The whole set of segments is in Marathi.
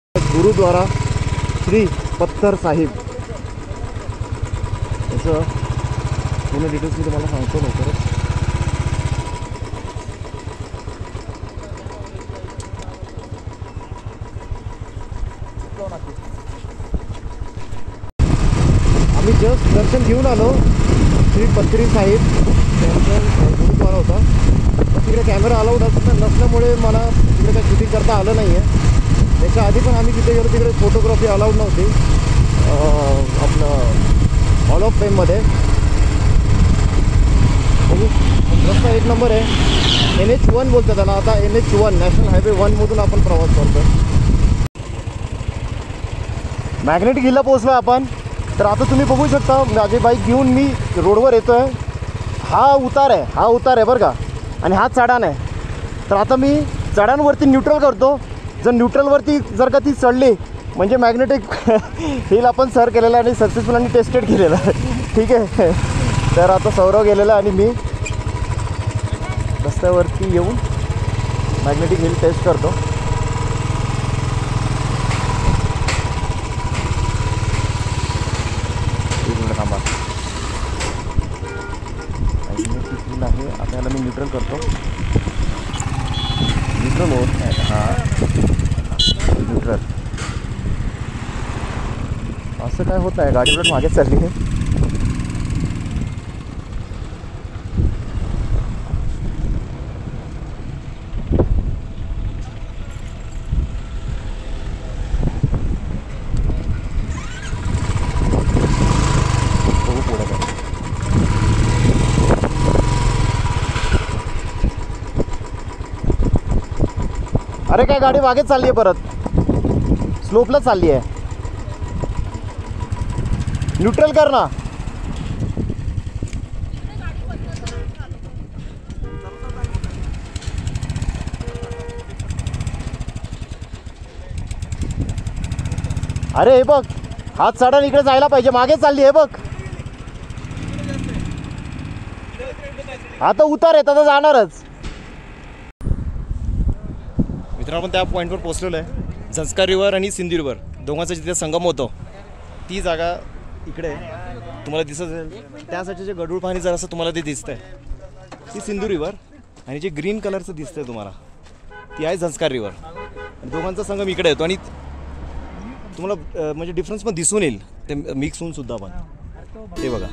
गुरुद्वारा श्री पत्थर साहिब याचं पूर्ण डिटेल्स मी तुम्हाला सांगतो लवकरच. आम्ही जस्ट दर्शन घेऊन आलो. श्री पत्थरी साहिब त्यांचं गुरुद्वारा होता. तिकडे कॅमेरा अलाउड नसल्यामुळे मला तिकडे काही शूटिंग करता आलं नाही आहे. त्याच्या आधी पण आम्ही तिथे गेलो, तिकडे फोटोग्राफी अलाउड नव्हती आपलं हॉल ऑफ फेममध्ये. रस्ता एक नंबर आहे. NH1 बोलतात त्याला. आता NH1 नॅशनल हायवे 1मधून आपण प्रवास करतो. मॅग्नेटिक हिलला पोहोचलो आपण. तर आता तुम्ही बघू शकता माझी बाईक घेऊन मी रोडवर येतो आहे. हा उतार आहे बरं का, आणि हा चढाण आहे. तर आता मी चढांवरती न्यूट्रल करतो. जर न्यूट्रलवरती जर का ती चढली म्हणजे मॅग्नेटिक हिल आपण सर केलेलं आणि सक्सेसफुल आणि टेस्टेड केलेलं आहे. ठीक आहे. तर आता सौरव गेलेला आणि मी रस्त्यावरती येऊन मॅग्नेटिक हिल टेस्ट करतो. थांबा. मॅग्नेटिक हिल आहे. आता याला मी न्यूट्रल करतो. न्यूट्रल होत नाही. हां न्यूट्रल. असं काय होत आहे, गाडी उलट मागेच चालली आहे. अरे काय गाडी मागेच चालली आहे, परत स्लोपला चालली आहे. न्यूट्रल कर ना. अरे हे बघ, हात चढण इकडे जायला पाहिजे. मागे चालली आहे बघ. आता उतार आहे, आता जाणारच. मित्रांनो, आपण त्या पॉईंटवर पोहोचलेलो आहे. झंस्कार रिव्हर आणि सिंधू रिव्हर दोघांचा जिथे संगम होतो ती जागा इकडे तुम्हाला दिसत असेल. त्यासाठी जे गडूळ पाणी जर असं तुम्हाला ते दिसतंय ती सिंधू रिव्हर, आणि जे ग्रीन कलरचं दिसतंय तुम्हाला ती आहे झंस्कार रिव्हर. आणि दोघांचा संगम इकडे येतो आणि तुम्हाला म्हणजे डिफरन्स पण दिसून येईल ते मिक्स होऊन सुद्धा. पण ते बघा.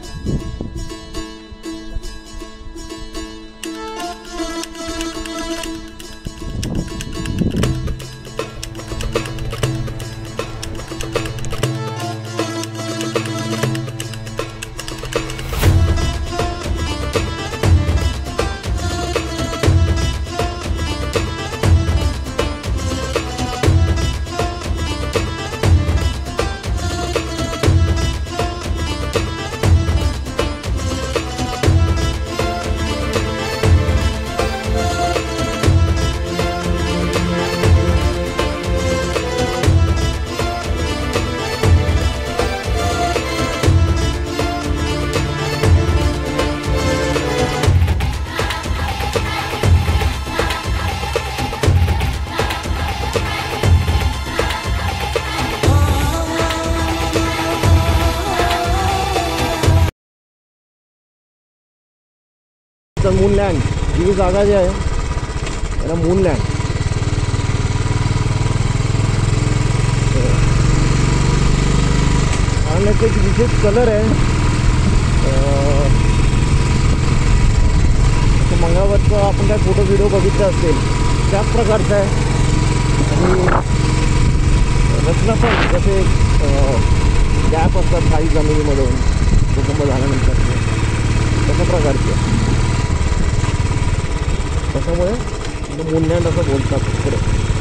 मूनलँड ही जागा जी आहे त्याला मूनलँड. आणि एक विशेष कलर आहे. मंगळवारचा आपण काय फोटो व्हिडिओ बघितले असतील त्याच प्रकारचा आहे. आणि रचना पण जसे गॅप असतात काही जमिनीमधून भूकंप झाल्यानंतर तशा प्रकारची आहे. त्याच्यामुळे मूनलँड असं बोलतात. पुढे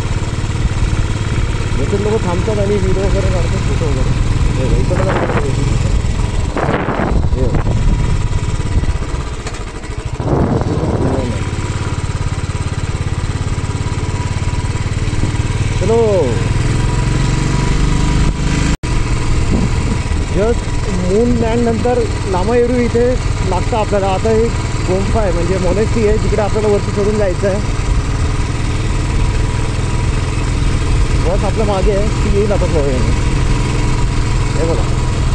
इथे लोक थांबतात आणि व्हिडिओ वगैरे काढतात, फोटो वगैरे. इकडं चलो. जस्ट मूनलँड नंतर लामायुरू इथे लागतं आपल्याला. आता एक गुंफा आहे म्हणजे मोनेस्ट्री आहे, जिकडे आपल्याला वरती चढून जायचं आहे. बस आपल्या मागे आहे, ती येईल आता थोड्या वेळाने. हे बघा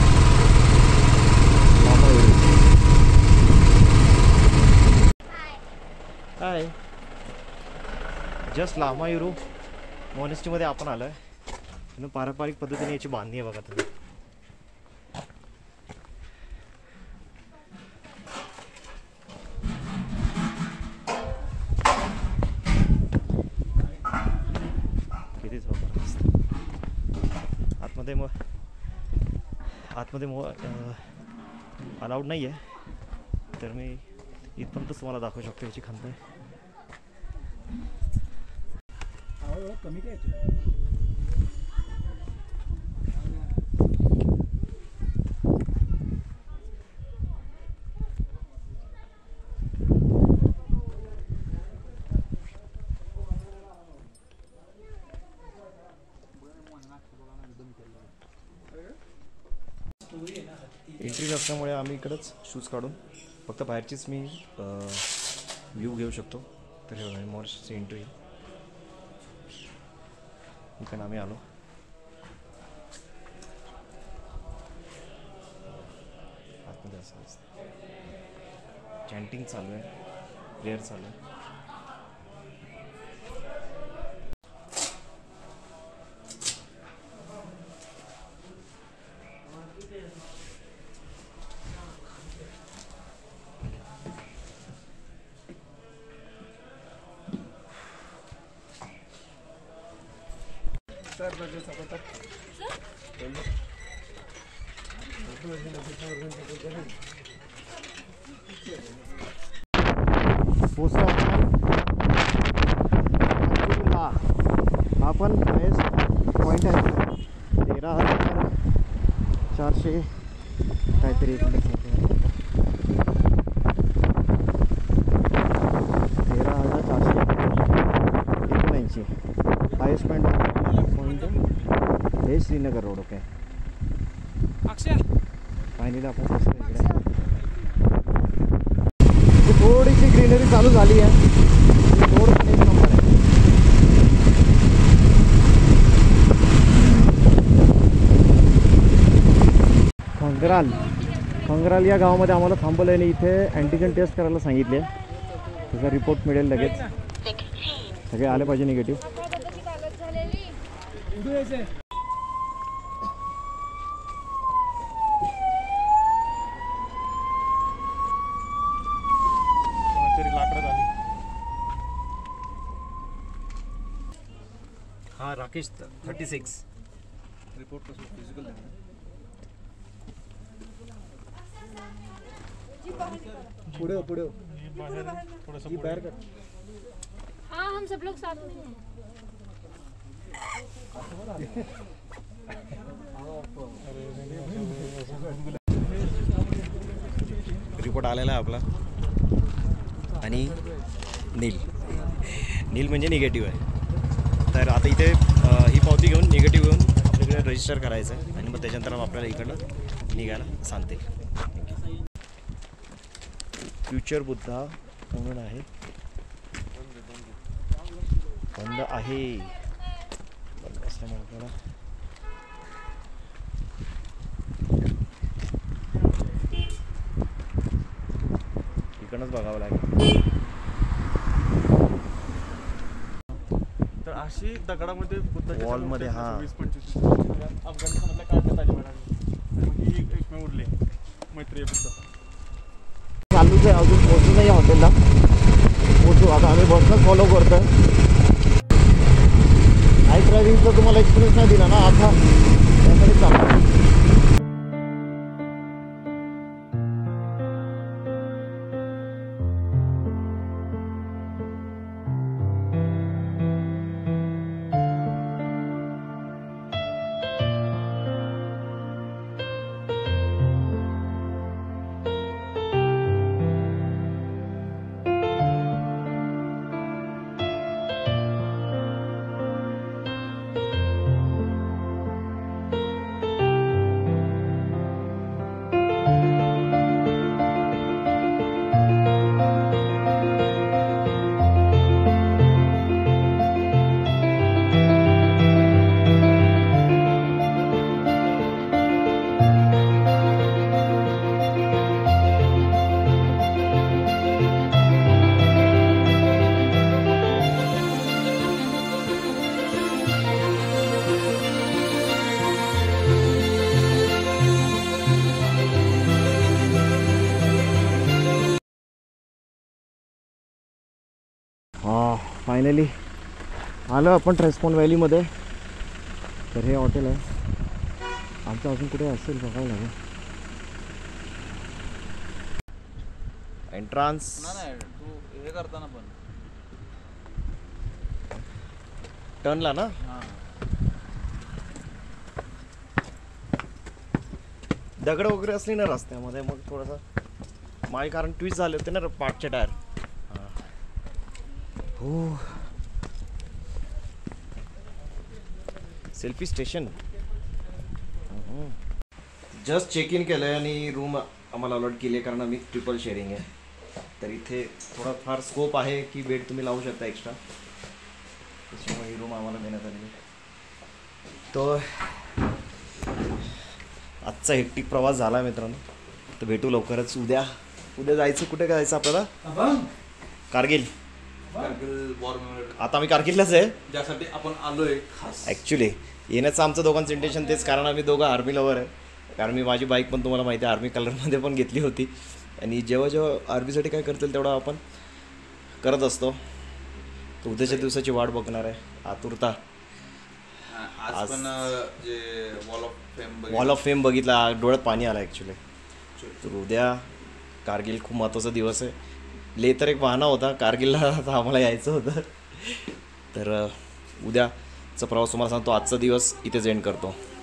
हाय, जस्ट लामायुरू मॉनेस्ट्रीमध्ये आपण आलो आहे. पारंपरिक पद्धतीने याची बांधणी आहे बघा तुम्ही. किती जबरदस्त. आतमध्ये अलाउड नाही आहे, तर मी इथपर्यंतच तुम्हाला दाखवू शकतो याची खंत आहे. कमी काय एंट्री नसल्यामुळे आम्ही इकडंच शूज काढून फक्त बाहेरचीच मी व्ह्यू घेऊ शकतो. तर हे मॉरेस्ट्रीची एंट्री इकडे आम्ही आलो. आतमध्ये असं असतं, चॅन्टिंग चालू आहे, प्रेयर चालू आहे. हा पण हायेस्ट पॉईंट आहे, 13,400 काहीतरी. 13,479 हायेस्ट पॉईंट हे श्रीनगर रोड. ओके, फायनली आपण पोहोचलो इकडे. थोडीशी ग्रीनरी चालू झाली आहे, रोड पण एक नंबर आहे. खंगराल या गावामध्ये आम्हाला थांबवलं आणि इथे अँटीजन टेस्ट करायला सांगितले. त्याचा रिपोर्ट मिळेल लगेच. सगळे आले पाहिजे निगेटिव्ह. हाँ राकेश 36 रिपोर्ट कसं फिजिकल पुढे पुढे बाहर कर. हाँ हम सब लोग साथ में हैं. रिपोर्ट आलेला आहे आपला आणि नील म्हणजे निगेटिव्ह आहे. तर आता इथे ही पावती घेऊन निगेटिव्ह घेऊन आपल्याकडे रजिस्टर करायचं आहे आणि मग त्याच्यानंतर आपल्याला इकडनं निघायला सांगतील. फ्युचर बुद्धा म्हणून आहे, बंद आहे. बंद असल्यामुळे आपल्याला इकडनंच बघावं लागेल. तर अशी दगडामध्ये बुद्धाच्या वॉलमध्ये हा 20-25 अफगाणिस्तानमधल्या काढण्यात आली म्हणाली. ही एकमेव उरले मैत्रीय बुद्ध. चालूच आहे, अजून पोहोचू नाही हॉटेलला. पोहोचू आता, आम्ही बसनंच फॉलो करतो. नाईट ड्रायव्हिंगचा तुम्हाला एक्सपिरियन्स नाही दिला ना आता, त्यासाठी चालू. फायनली आलो आपण ट्रेस्पॉन व्हॅलीमध्ये. तर हे हॉटेल आहे आमचं, अजून कुठे असेल बघावं लागेल. एंट्रान्स नाही तू हे करताना पण टर्नला ना. हां दगड वगैरे असली ना रस्त्यामध्ये मग थोडंसं माझे कारण ट्विस्ट झाले होते ना पाठचे टायर. हो selfie station. Just check in केलं आहे आणि रूम आम्हाला अलॉट केली आहे कारण आम्ही ट्रिपल शेअरिंग आहे. तर इथे थोडा फार स्कोप आहे की बेड तुम्ही लावू शकता एक्स्ट्रा, त्याच्यामुळे ही रूम आम्हाला देण्यात आलेली आहे. तो आजचा हेक्टिक प्रवास झाला मित्रांनो. तर भेटू लवकरच उद्या. उद्या जायचं कुठे जायचं आपल्याला? कारगिल. कारगिल वॉर मेमोरियल आता आम्ही कारगिललाच आहे ज्यासाठी आपण आलोय खास. ॲक्च्युली. येण्याचं आमचं दोघांचं इंटेन्शन तेच, कारण आम्ही दोघं आर्मी लवर आहे. कारण मी माझी बाईक पण तुम्हाला माहिती आहे आर्मी कलरमध्ये पण घेतली होती. आणि जेव्हा जेव्हा आर्मीसाठी काय करतील तेवढं आपण करत असतो. तर उद्याच्या दिवसाची वाट बघणार आहे आतुरता. आज पण जे वॉल ऑफ फेम बघितला, डोळ्यात पाणी आलं ॲक्च्युली. तर उद्या कारगिल खूप महत्त्वाचा दिवस आहे. ले तर एक बहाणा होता, कारगिलला आता आम्हाला यायचं होतं. तर उद्याचा प्रवास तुम्हाला सांगतो, आजचा दिवस इथेच एंड करतो.